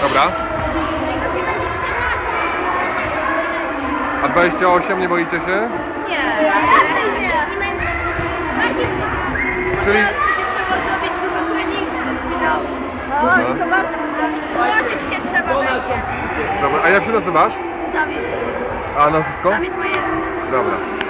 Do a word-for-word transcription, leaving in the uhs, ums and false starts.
Dobra. A dwadzieścia osiem nie boicie się? Nie, nie. Czyli... Będzie trzeba zrobić dużo treningu do finału. O, i to bardzo złożyć się trzeba będzie. Dobra, a jak się nazywasz? Dawid. A nazwisko? Dawid Majewski. Dobra.